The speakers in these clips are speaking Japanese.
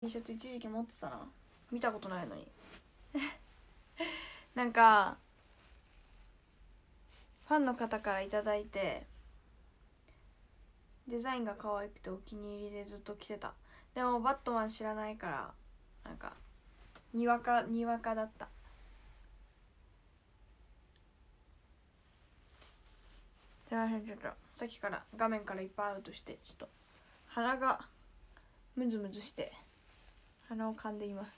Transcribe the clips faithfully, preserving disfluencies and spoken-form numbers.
T シャツ一時期持ってたな。見たことないのになんかファンの方からいただいて、デザインが可愛くてお気に入りでずっと着てた。でもバットマン知らないから、なんかにわかにわかだった。すいません、ちょっとさっきから画面からいっぱいアウトして、ちょっと鼻がムズムズして鼻を噛んでいます。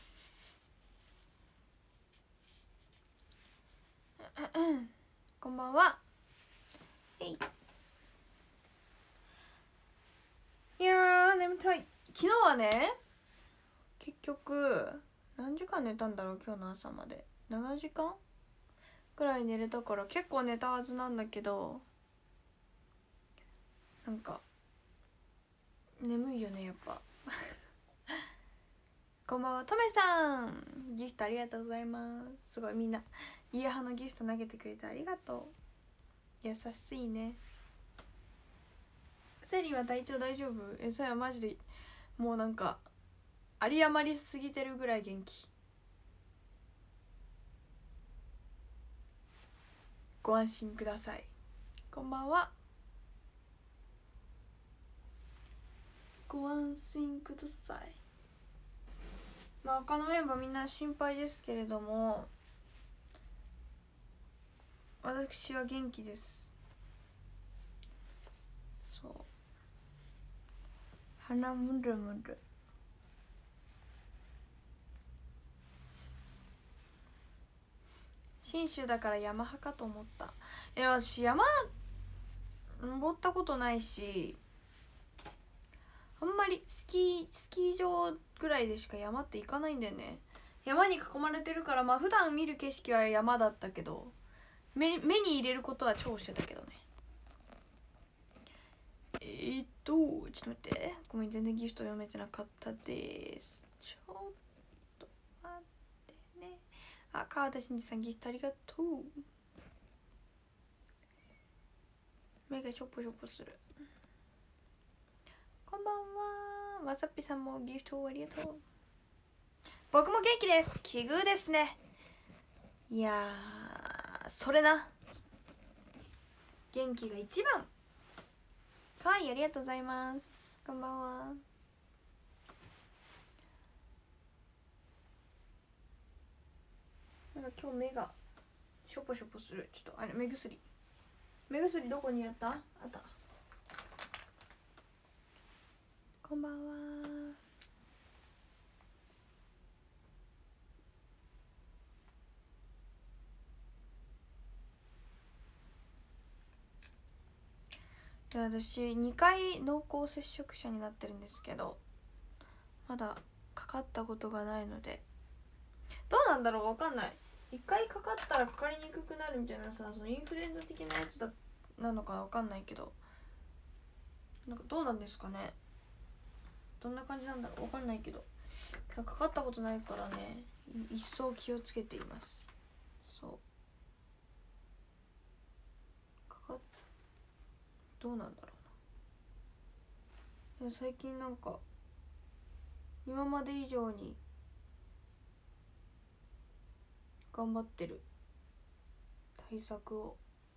こんばんは。えい。いやー眠たい。昨日はね、結局何時間寝たんだろう。今日の朝までななじかんくらい寝れたから結構寝たはずなんだけど、なんか眠いよねやっぱこんばんは、とめさん。ギフトありがとうございます。すごいみんなイヤハのギフト投げてくれてありがとう。優しいね。セリーは体調大丈夫？え、それはマジでもうなんか有り余りすぎてるぐらい元気。ご安心ください。こんばんは。ご安心ください。まあ他のメンバーみんな心配ですけれども、私は元気です。そう、鼻むるむる。信州だから山派かと思った。いや私山登ったことないし、あんまりスキースキー場ぐらいでしか山って行かないんだよね。山に囲まれてるから、まあ普段見る景色は山だったけど、目目に入れることは超してたけどね。えー、っとちょっと待って、ごめん全然ギフト読めてなかったです。ちょっと待ってね。あ、川田真司さんギフトありがとう。目がしょぽしょぽする。こんばんは。わさっぴさんもギフトありがとう。僕も元気です。奇遇ですね。いやー、それな。元気が一番。かわいい、ありがとうございます。こんばんは。なんか今日目がしょぽしょぽする。ちょっとあれ、目薬目薬どこにやった？あった。こんばんは。で、私にかい濃厚接触者になってるんですけど、まだかかったことがないので、どうなんだろう、わかんない。いっかいかかったらかかりにくくなるみたいなさ、そのインフルエンザ的なやつだなのかわかんないけど、なんかどうなんですかね。どんな感じなんだろう、わかんないけど、かかったことないからね、一層気をつけています。そうかかっどうなんだろうな。でも最近なんか今まで以上に頑張ってる。対策を、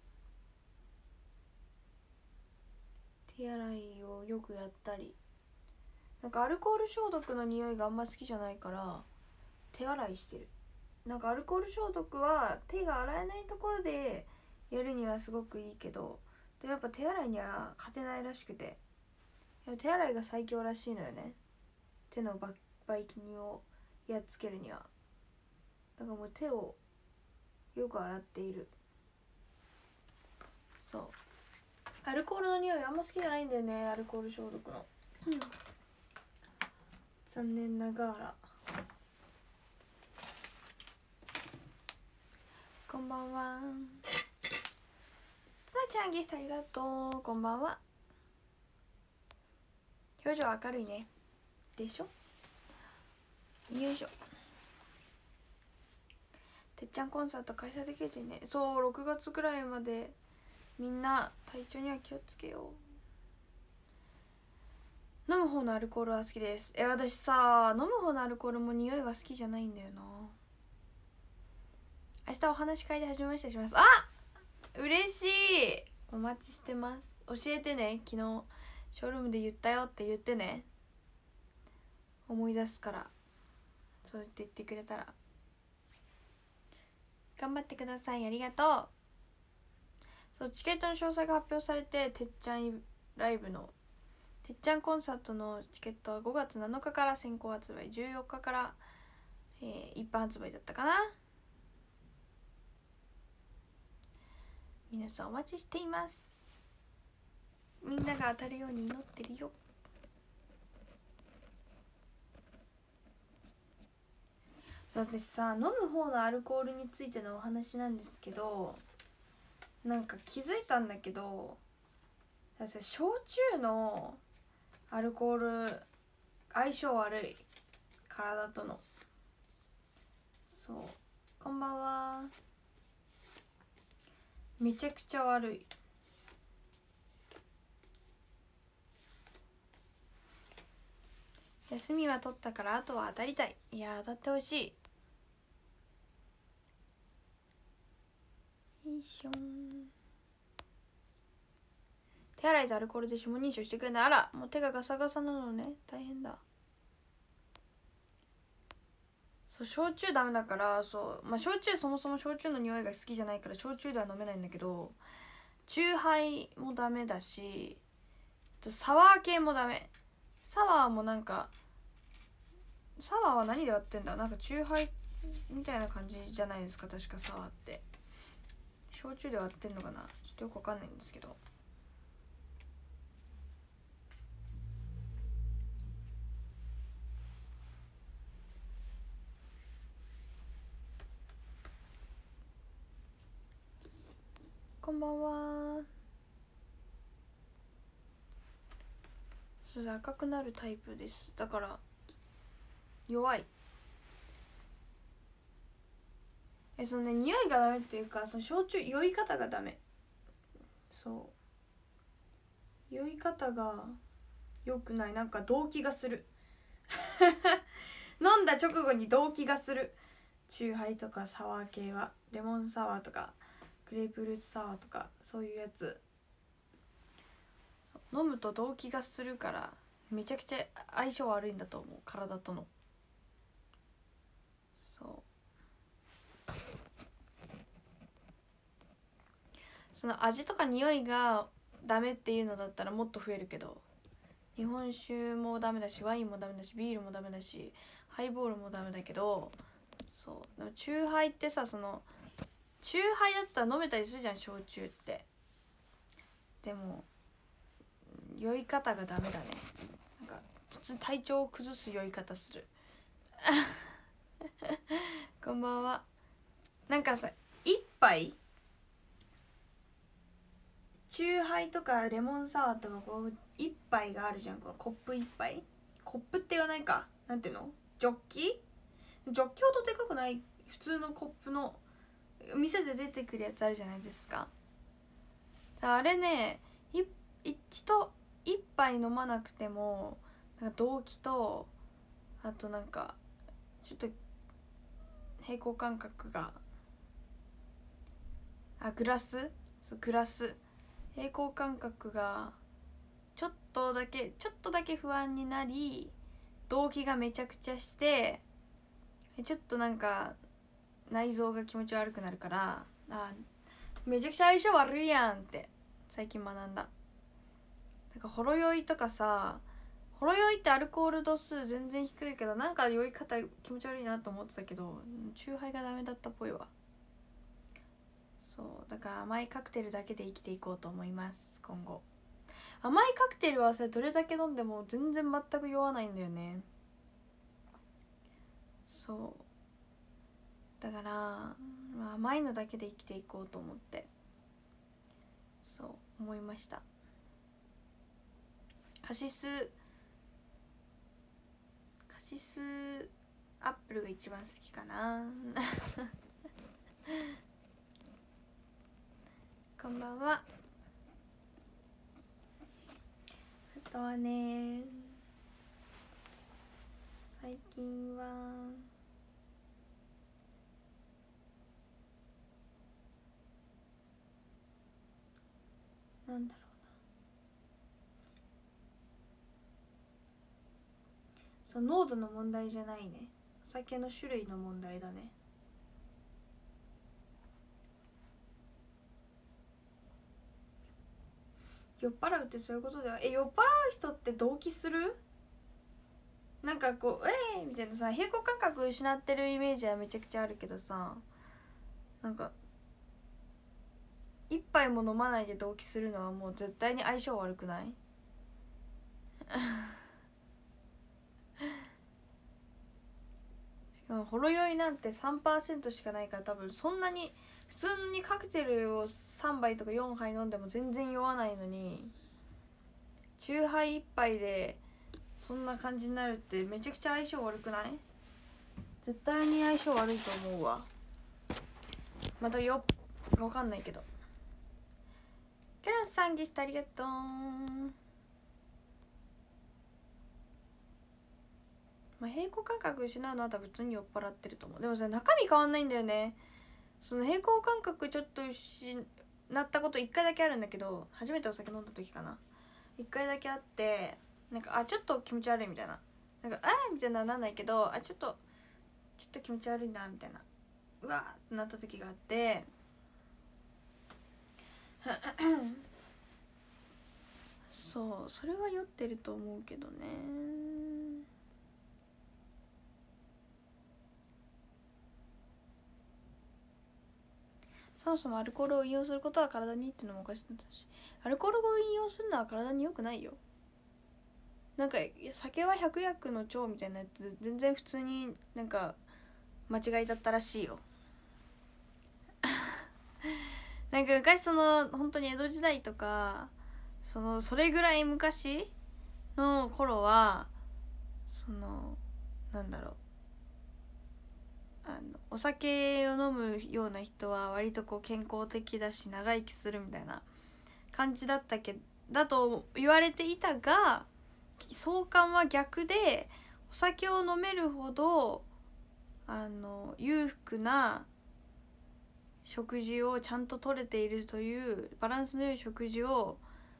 手洗いをよくやったり、なんかアルコール消毒の匂いがあんま好きじゃないから手洗いしてる。なんかアルコール消毒は手が洗えないところでやるにはすごくいいけど、でやっぱ手洗いには勝てないらしくて、手洗いが最強らしいのよね、手のばい菌をやっつけるには。だからもう手をよく洗っている。そう、アルコールの匂いあんま好きじゃないんだよね、アルコール消毒の、うん、残念ながら。こんばんは。つなちゃんギフトありがとう。こんばんは。表情明るいね。でしょ。よいしょ。てっちゃんコンサート開催できるといいね。そう、ろくがつくらいまでみんな体調には気をつけよ飲む方のアルコールは好きです。え、私さ、飲む方のアルコールも匂いは好きじゃないんだよな。明日お話し会で始めましてします。あ、嬉しい。お待ちしてます。教えてね。昨日ショールームで言ったよって言ってね。思い出すから。そう言って言ってくれたら頑張ってください。ありがとう。そう、チケットの詳細が発表されて、てっちゃんライブのてっちゃんコンサートのチケットはごがつなのかから先行発売、じゅうよっかから、えー、一般発売だったかな。皆さんお待ちしています。みんなが当たるように祈ってるよ。そう、私さ、飲む方のアルコールについてのお話なんですけど、なんか気づいたんだけど、焼酎のアルコール相性悪い、体との。そう、こんばんは。めちゃくちゃ悪い。休みは取ったからあとは当たりたい。いや、当たってほしい。よいしょ。手洗いとアルコールで指紋認証してくれない。あら、もう手がガサガサなのね。大変だ。そう、焼酎ダメだから、そう、まあ焼酎、そもそも焼酎の匂いが好きじゃないから焼酎では飲めないんだけど、酎ハイもダメだし、サワー系もダメ。サワーもなんか、サワーは何で割ってんだ、なんか酎ハイみたいな感じじゃないですか、確かサワーって。焼酎で割ってんのかな、ちょっとよくわかんないんですけど。こんばんは。それ赤くなるタイプです。だから弱い。え、そのね、匂いがダメっていうか、その焼酎酔い方がダメ。そう酔い方が良くない。なんか動悸がする飲んだ直後に動悸がする。チューハイとかサワー系は、レモンサワーとかグレープフルーツサワーとかそういうやつ、飲むと動悸がするからめちゃくちゃ相性悪いんだと思う、体との。そうその味とか匂いがダメっていうのだったらもっと増えるけど、日本酒もダメだし、ワインもダメだし、ビールもダメだし、ハイボールもダメだけど、そうでもチューハイってさ、そのチューハイだったら飲めたりするじゃん、焼酎って。でも酔い方がダメだね。なんか体調を崩す酔い方するこんばんは。なんかさ、一杯チューハイとかレモンサワーとか、こう一杯があるじゃん、このコップ一杯、コップって言わないか、なんていうの、ジョッキ、ジョッキほどでかくない普通のコップの店で出てくるやつあるじゃないですか。あれね、一度一杯飲まなくてもなんか動悸と、あとなんかちょっと平衡感覚が、あ、グラス、そうグラス平衡感覚がちょっとだけちょっとだけ不安になり、動悸がめちゃくちゃして、ちょっとなんか内臓が気持ち悪くなるから、あ、めちゃくちゃ相性悪いやんって最近学んだ。なんかほろ酔いとかさ、ほろ酔いってアルコール度数全然低いけど、なんか酔い方気持ち悪いなと思ってたけど、チューハイがダメだったっぽいわ。そうだから甘いカクテルだけで生きていこうと思います、今後。甘いカクテルはさ、どれだけ飲んでも全然全く酔わないんだよね。そうだから、まあ、甘いのだけで生きていこうと思って、そう思いました。カシスカシスアップルが一番好きかなこんばんは。あとはね、 最近はなんだろうな、そう濃度の問題じゃないね、お酒の種類の問題だね。酔っ払うってそういうことでは、え酔っ払う人って動悸する？なんかこうえーみたいなさ、平衡感覚失ってるイメージはめちゃくちゃあるけどさ、なんか一杯も飲まないで動悸するのはもう絶対に相性悪くない？しかもほろ酔いなんて さんパーセント しかないから、多分そんなに普通にカクテルをさんばいとかよんはい飲んでも全然酔わないのに、チューハイいっぱいでそんな感じになるってめちゃくちゃ相性悪くない？絶対に相性悪いと思うわ。またよわかんないけど。キャラさんギフトありがとう。まあ、平衡感覚失うのは多分普通に酔っ払ってると思う。でもさ、中身変わんないんだよね。その平衡感覚ちょっと失ったこといっかいだけあるんだけど、初めてお酒飲んだ時かな、いっかいだけあって、なんかあちょっと気持ち悪いみたいな、なんかあーみたいななんないけど、あちょっとちょっと気持ち悪いなみたいな、うわーってなった時があってそう、それは酔ってると思うけどね。そもそもアルコールを飲用することは体にいいっていうのもおかしいんだし、アルコールを飲用するのは体に良くないよ。なんか酒は百薬の長みたいなやつ全然普通になんか間違いだったらしいよ。なんか昔その本当に江戸時代とかそのそれぐらい昔の頃はそのなんだろう、あのお酒を飲むような人は割とこう健康的だし長生きするみたいな感じだったけだと言われていたが、相関は逆でお酒を飲めるほどあの裕福な食事をちゃんと取れているというバランスの良い食事を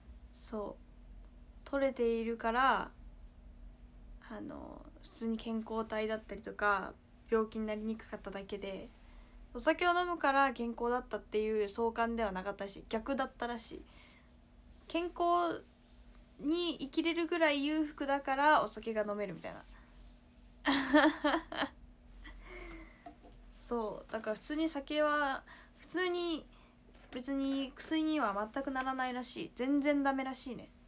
そう取れているから、あの普通に健康体だったりとか病気になりにくかっただけで、お酒を飲むから健康だったっていう相関ではなかったし、逆だったらしい。健康に生きれるぐらい裕福だからお酒が飲めるみたいなそうだから普通に酒は普通に別に薬には全くならないらしい。全然ダメらしいね。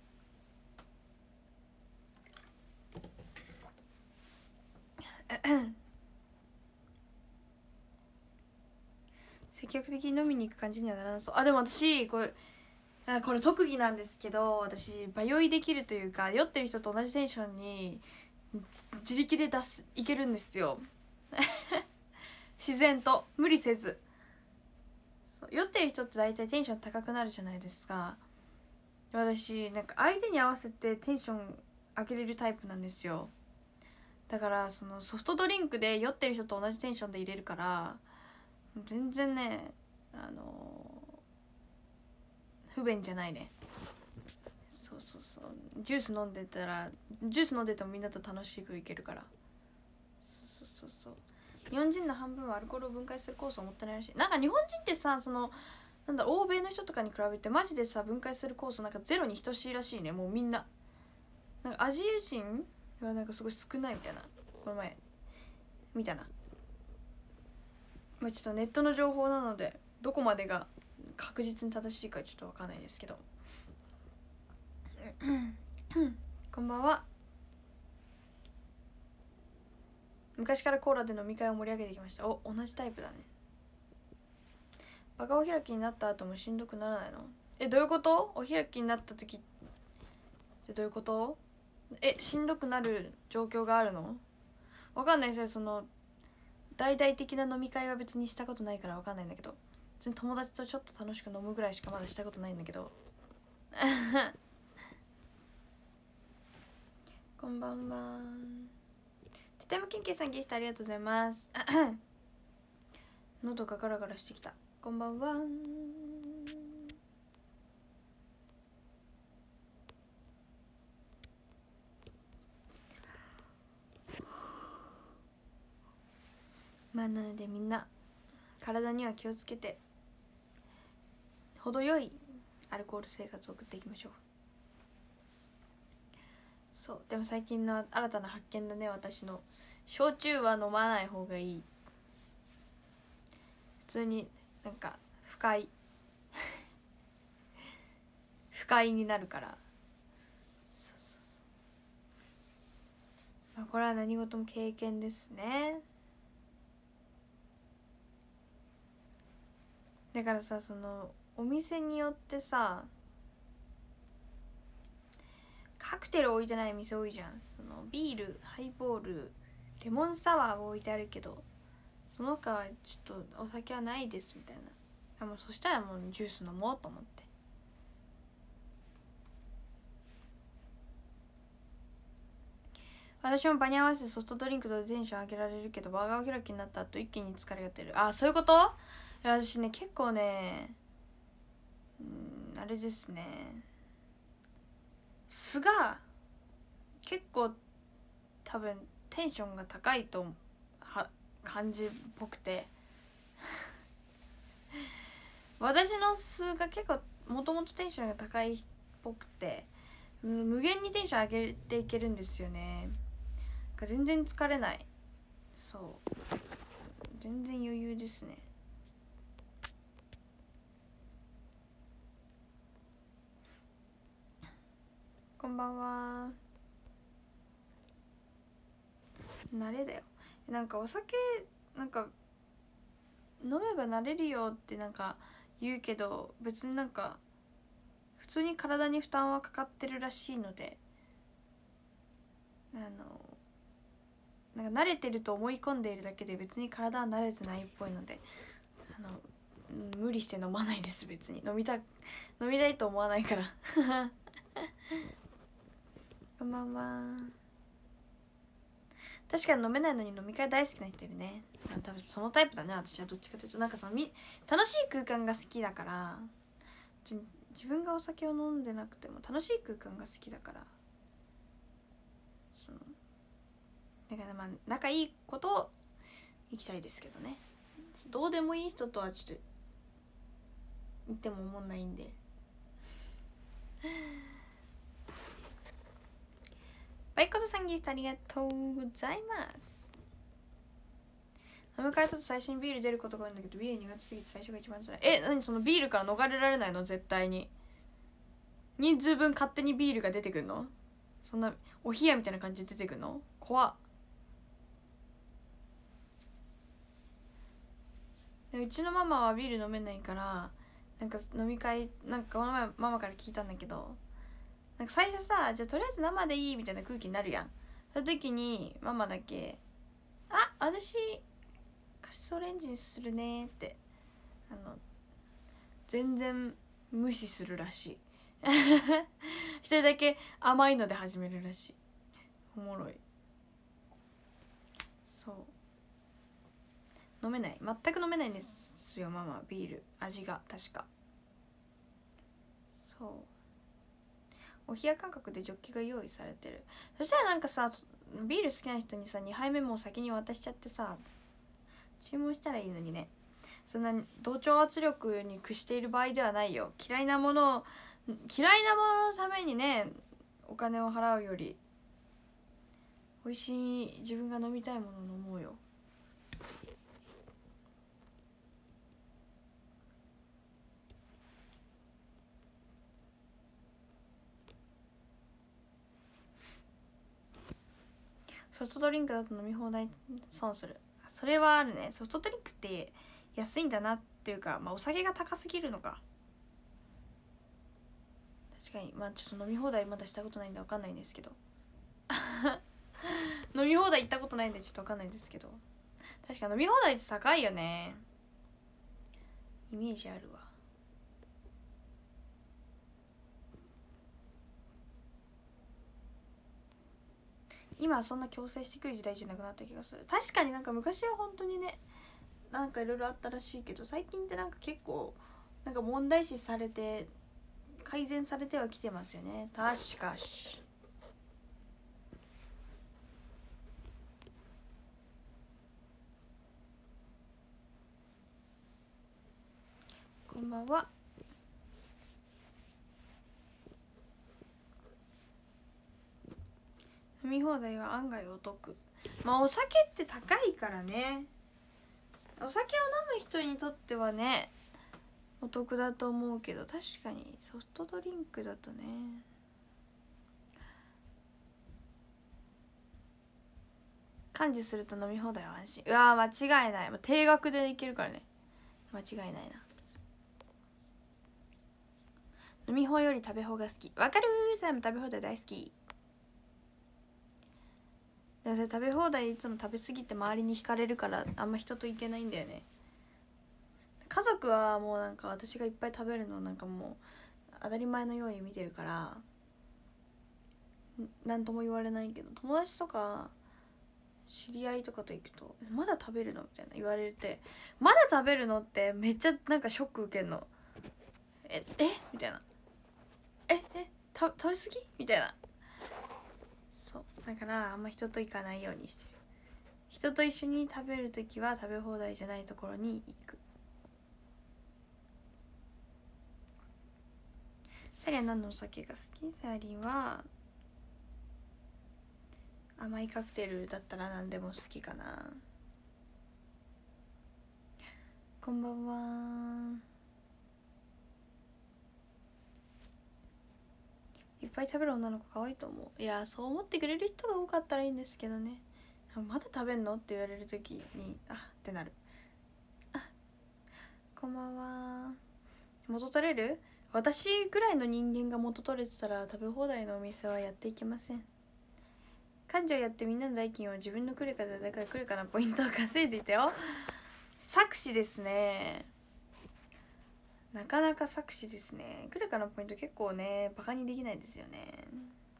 積極的に飲みに行く感じにはならなそう。あでも私これあこれ特技なんですけど、私場酔いできるというか酔ってる人と同じテンションに自力で出すいけるんですよ自然と無理せず。酔ってる人って大体テンション高くなるじゃないですか。私なんか相手に合わせてテンション上げれるタイプなんですよ。だからそのソフトドリンクで酔ってる人と同じテンションで入れるから全然ね、あのー、不便じゃないね。そうそうそう、ジュース飲んでたらジュース飲んでてもみんなと楽しくいけるから。そうそうそうそう、日本人の半分はアルコールを分解する酵素を持ってないらしい。なんか日本人ってさ、そのなんだ欧米の人とかに比べてマジでさ分解する酵素なんかゼロに等しいらしいね。もうみんななんかアジア人はなんかすごい少ないみたいな、この前見たな。まあちょっとネットの情報なのでどこまでが確実に正しいかちょっと分かんないですけどこんばんは。昔からコーラで飲み会を盛り上げてきました。お、同じタイプだね。バカお開きになった後もしんどくならないの？え、どういうこと？お開きになった時ってどういうこと？え、しんどくなる状況があるの？わかんないですよ。その大々的な飲み会は別にしたことないからわかんないんだけど、普通に友達とちょっと楽しく飲むぐらいしかまだしたことないんだけどこんばんは。 ステムキンキンさんギフトありがとうございます喉がガラガラしてきた。こんばんは。まあなのでみんな体には気をつけて程よいアルコール生活を送っていきましょう。そうでも最近の新たな発見だね。私の焼酎は飲まない方がいい。普通になんか不快不快になるから。そうそうそう、まあ、これは何事も経験ですね。だからさ、そのお店によってさカクテル置いてない店多いじゃん。そのビール、ハイボール、レモンサワーは置いてあるけどその他はちょっとお酒はないですみたいな。もうそしたらもうジュース飲もうと思って。私も場に合わせてソフトドリンクとテンション上げられるけどバーガー開きになった後一気に疲れが出る。あ、そういうこと？いや私ね結構ねうんあれですね、素が結構多分テンションが高いとは感じっぽくて私の素が結構もともとテンションが高いっぽくて無限にテンション上げていけるんですよね。全然疲れない。そう全然余裕ですね。こんばんは。慣れだよ。なんかお酒なんか飲めば慣れるよってなんか言うけど別になんか普通に体に負担はかかってるらしいので、あのなんか慣れてると思い込んでいるだけで別に体は慣れてないっぽいので、あの無理して飲まないです。別に飲みた飲みたいと思わないからこんばんは。確かに飲めないのに飲み会大好きな人いるね。多分そのタイプだね。私はどっちかというとなんかそのみ楽しい空間が好きだから、自分がお酒を飲んでなくても楽しい空間が好きだから、そのだからまあ仲いいことを行きたいですけどね。どうでもいい人とはちょっと行っても思んないんでバイコトさんギフトありがとうございます。飲み会だと最初にビール出ることが多いんだけどビール苦手すぎて最初が一番辛い。え、何そのビールから逃れられないの？絶対に人数分勝手にビールが出てくるの？そんなお冷やみたいな感じで出てくるの？怖っ。うちのママはビール飲めないからなんか飲み会なんかこの前ママから聞いたんだけど、なんか最初さじゃあとりあえず生でいいみたいな空気になるやん。その時にママだけ「あ、私カシスオレンジにするね」ってあの全然無視するらしい一人だけ甘いので始めるらしい。おもろい。そう飲めない、全く飲めないんですよママビール味が確か。そうお冷や感覚でジョッキが用意されてる。そしたらなんかさビール好きな人にさにはいめも先に渡しちゃってさ注文したらいいのにね。そんな同調圧力に屈している場合ではないよ。嫌いなものを嫌いなもののためにねお金を払うより美味しい自分が飲みたいものを飲もうよ。ソフトドリンクだと飲み放題損する。それはあるね。ソフトドリンクって安いんだなっていうか、まあ、お酒が高すぎるのか。確かにまあちょっと飲み放題まだしたことないんで分かんないんですけど飲み放題行ったことないんでちょっと分かんないんですけど、確か飲み放題って高いよね。イメージあるわ。 今はそんな強制してくる時代じゃなくなった気がする。確かになんか昔は本当にねなんかいろいろあったらしいけど、最近ってなんか結構なんか問題視されて改善されてはきてますよね。確かしこんばんは。飲み放題は案外お得。まあお酒って高いからね、お酒を飲む人にとってはねお得だと思うけど、確かにソフトドリンクだとね。幹事すると飲み放題は安心。うわー間違いない、もう定額でいけるからね、間違いないな。飲み放より食べ放が好き。わかるー、さあも食べ放題大好き。でもそれ食べ放題いつも食べ過ぎて周りに惹かれるからあんま人と行けないんだよね。家族はもうなんか私がいっぱい食べるのなんかもう当たり前のように見てるから何とも言われないけど、友達とか知り合いとかと行くと「まだ食べるの?」みたいな言われて「まだ食べるの?」ってめっちゃなんかショック受けんの。ええみたいな、ええた食べ過ぎみたいな。そうだからあんま人と行かないようにしてる。人と一緒に食べるときは食べ放題じゃないところに行く。サリは何のお酒が好き？サリは甘いカクテルだったら何でも好きかな。こんばんは。いっぱい食べる女の子可愛いと思う。いやそう思ってくれる人が多かったらいいんですけどね。まだ食べんのって言われる時にあってなる。あこんばんは。元取れる？私ぐらいの人間が元取れてたら食べ放題のお店はやっていけません。幹事をやってみんなの代金を自分の来るか誰か来るかなポイントを稼いでいたよ。作詞ですね。なかなか作詞ですね。来るかなポイント結構ねバカにできないですよね。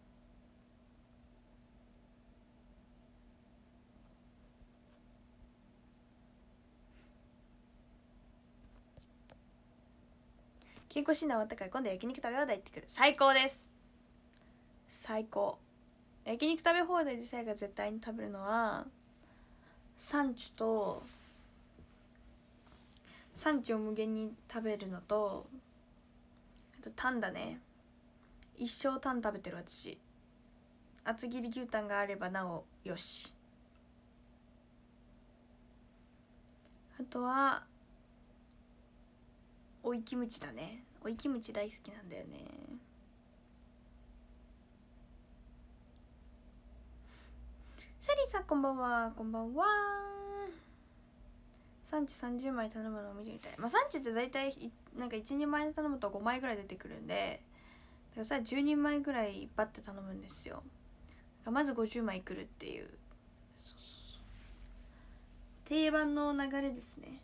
健康診断終わったから今度焼肉食べ放題行ってくる。最高です。最高。焼肉食べ放題自体が絶対に食べるのはサンチュとサンチュを無限に食べるのとあとタンだね。一生タン食べてる私。厚切り牛タンがあればなおよし。あとはおいキムチだね。おいキムチ大好きなんだよね。サリーさんこんばんは。こんばんは。サンチさんじゅうまい頼むのを見てみたい。まあサンチって大体なんかいちにんまえで頼むとごまいぐらい出てくるんで、だからさじゅうにんまえぐらいバッて頼むんですよ。まずごじゅうまいくるっていう、そうそうそう定番の流れですね。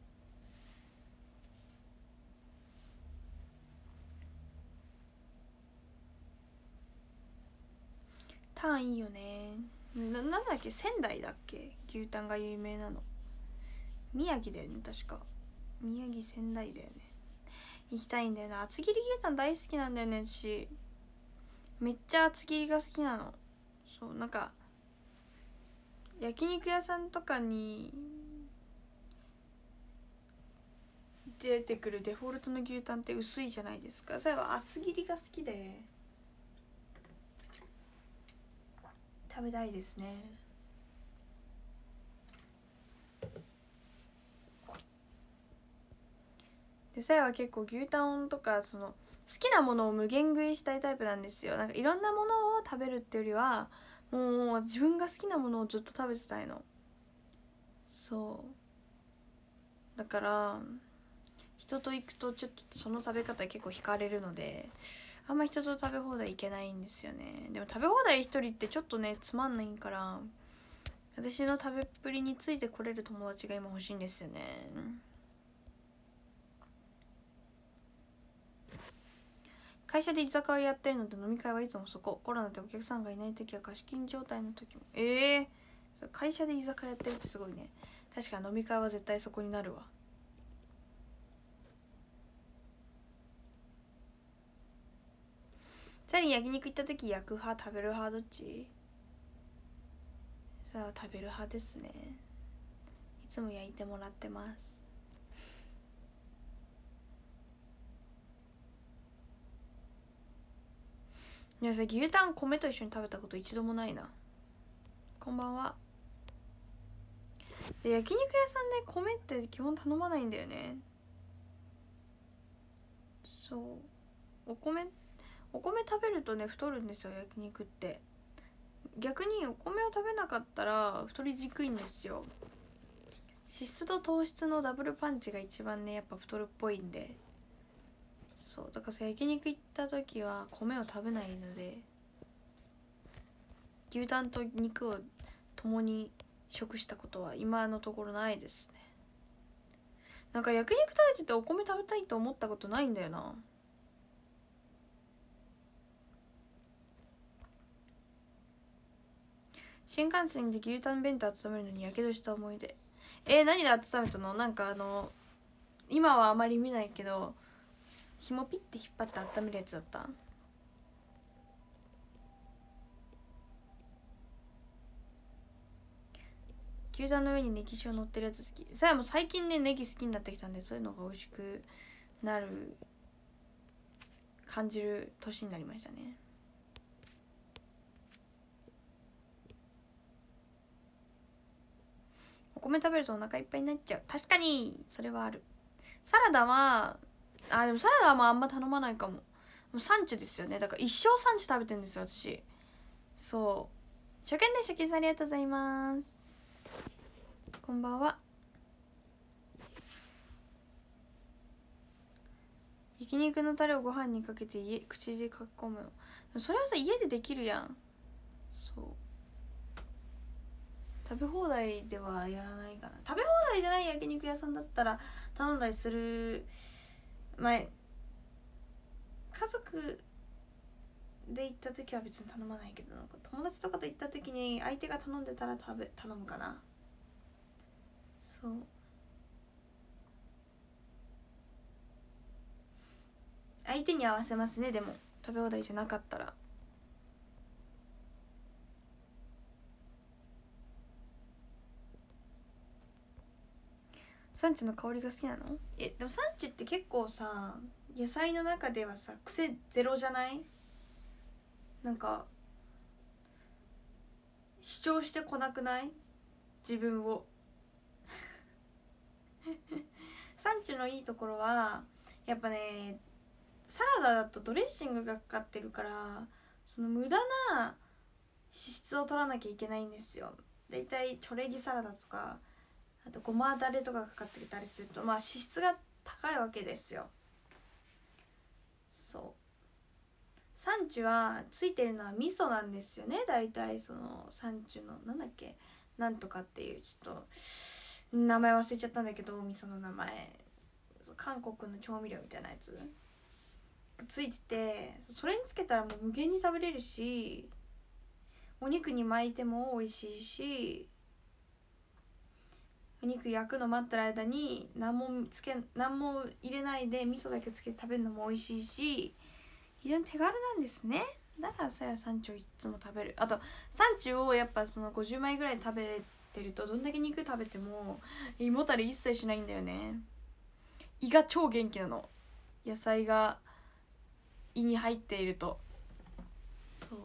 タンいいよね。な、なんだっけ仙台だっけ牛タンが有名なの。宮城だよね確か。宮城仙台だよね。行きたいんだよな。厚切り牛タン大好きなんだよね私。めっちゃ厚切りが好きなの。そうなんか焼肉屋さんとかに出てくるデフォルトの牛タンって薄いじゃないですか。それは厚切りが好きで食べたいですね。でさえは結構牛タンとかその好きなものを無限食いしたいタイプなんですよ。なんかいろんなものを食べるってよりはもう自分が好きなものをずっと食べてたいの。そうだから人と行くとちょっとその食べ方結構惹かれるのであんま人と食べ放題行けないんですよね。でも食べ放題一人ってちょっとねつまんないから私の食べっぷりについてこれる友達が今欲しいんですよね。 会社で居酒屋やってるので飲み会はいつもそこ。コロナでお客さんがいない時は貸し切り状態の時も。ええー、会社で居酒屋やってるってすごいね。確かに飲み会は絶対そこになるわ。さらに焼肉行った時焼く派食べる派どっち？さあ食べる派ですね。いつも焼いてもらってます。いやさ、牛タン米と一緒に食べたこと一度もないな。こんばんは。で焼肉屋さんで米って基本頼まないんだよね。そうお米お米食べるとね太るんですよ焼肉って。逆にお米を食べなかったら太りにくいんですよ。脂質と糖質のダブルパンチが一番ねやっぱ太るっぽいんで。そうだからさ焼肉行った時は米を食べないので牛タンと肉を共に食したことは今のところないですね。なんか焼肉食べててお米食べたいと思ったことないんだよな。新幹線で牛タン弁当温めるのにやけどした思い出。えー、何で温めたの？なんかあの今はあまり見ないけど紐ピッて引っ張って温めるやつだった？牛タンの上にネギ塩乗ってるやつ好き。さやも最近ねネギ好きになってきたんでそういうのが美味しくなる感じる年になりましたね。お米食べるとお腹いっぱいになっちゃう。確かにそれはある。サラダはあでもサラダはまああんま頼まないかも。もうサンチュですよね。だから一生サンチュ食べてるんですよ私。そう初見でした。キさんありがとうございます。こんばんは。焼肉のタレをご飯にかけて家口でかっこむの。それはさ家でできるやん。そう食べ放題ではやらないかな。食べ放題じゃない焼肉屋さんだったら頼んだりする。前家族で行った時は別に頼まないけど、なんか友達とかと行った時に相手が頼んでたら食べ頼むかな。そう相手に合わせますね。でも食べ放題じゃなかったら。サンチュの香りが好きなの？えでもサンチュって結構さ野菜の中ではさ癖ゼロじゃない？なんか主張してこなくない？自分をサンチュのいいところはやっぱねサラダだとドレッシングがかかってるからその無駄な脂質を取らなきゃいけないんですよ。だいたいチョレギサラダとかあとごまだれとかかかってたりするとまあ脂質が高いわけですよ。そうサンチュはついてるのは味噌なんですよね。だいたいそのサンチュのなんだっけなんとかっていうちょっと名前忘れちゃったんだけど味噌の名前韓国の調味料みたいなやつついててそれにつけたらもう無限に食べれるしお肉に巻いても美味しいしお肉焼くの待ってる間に何もつけ何も入れないで味噌だけつけて食べるのも美味しいし非常に手軽なんですね。だからさやサンチュをいつも食べる。あとサンチュをやっぱそのごじゅうまいぐらい食べてるとどんだけ肉食べても胃もたれ一切しないんだよね。胃が超元気なの。野菜が胃に入っていると。そう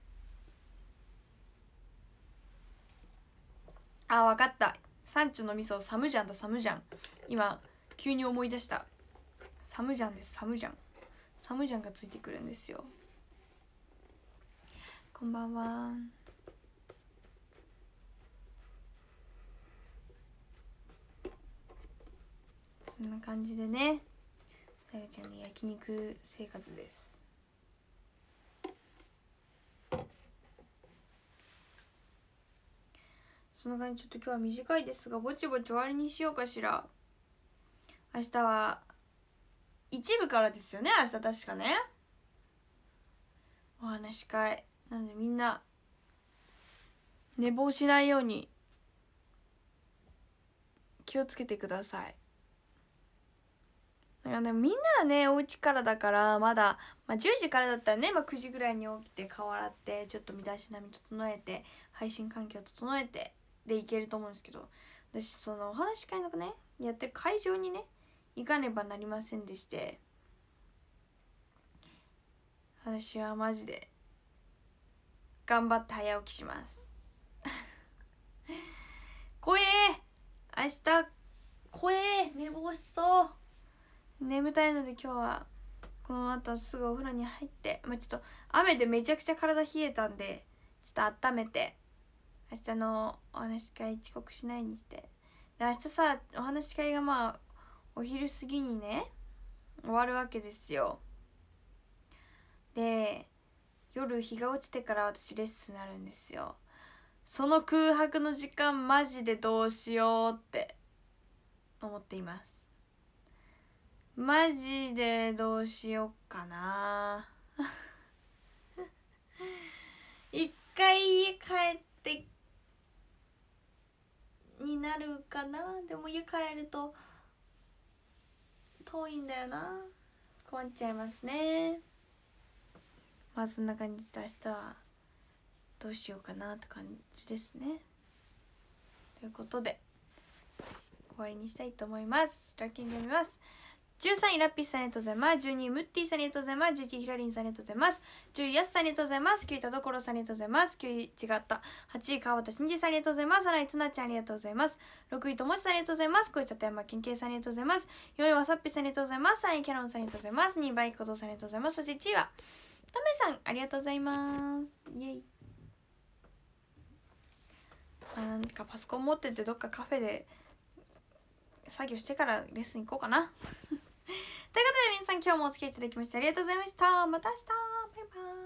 あ分かった。サンチュの味噌サムジャンだ。サムジャン今急に思い出した。サムジャンです。サムジャンサムジャンがついてくるんですよ。こんばんは。そんな感じでねさやちゃんの焼肉生活です。そんな感じ。ちょっと今日は短いですがぼちぼち終わりにしようかしら。明日は一部からですよね。明日確かねお話し会なので、みんな寝坊しないように気をつけてください。だからね、みんなはねお家からだからまだ、まあ、じゅうじからだったらね、まあ、くじぐらいに起きて顔洗ってちょっと身だしなみ整えて配信環境整えてでいけると思うんですけど、私そのお話し会のねやってる会場にね行かねばなりませんでして、私はマジで頑張って早起きします怖えー、明日怖えー、寝坊しそう。眠たいので今日はこの後すぐお風呂に入って、まあ、ちょっと雨でめちゃくちゃ体冷えたんでちょっと温めて明日のお話し会遅刻しないにして、で明日さお話し会がまあお昼過ぎにね終わるわけですよ。で夜日が落ちてから私レッスンあるんですよ。その空白の時間マジでどうしようって思っています。マジでどうしよっかな一回家帰ってになるかな。でも家帰ると遠いんだよな、困っちゃいますね。まあそんな感じで明日はどうしようかなって感じですね。ということで終わりにしたいと思います。ラッキーに読みます。じゅうさんいラッピーさんありがとうございます。じゅうにいムッティさんありがとうございます。じゅういちいひらりんさんありがとうございます。じゅういやすさんありがとうございます。きゅういたどころさんありがとうございます。きゅうい違った。はちい川端慎二さんありがとうございます。なないつなちゃんありがとうございます。ろくいともちさんありがとうございます。こいちゃたやまけんけいさんありがとうございます。よんいわさっぴさんありがとうございます。さんいキャノンさんありがとうございます。にいバイコトさんありがとうございます。そしていちいはタメさんありがとうございます。イエイ。あ、なんかパソコン持っててどっかカフェで作業してからレッスン行こうかなということで皆さん今日もお付き合いいただきましてありがとうございました。また明日バイバーイ。